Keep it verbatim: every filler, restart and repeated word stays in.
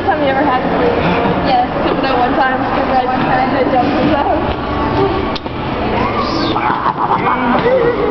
first time you ever had to sleep? Yes. Except for that one time. That one time. That jumped us out.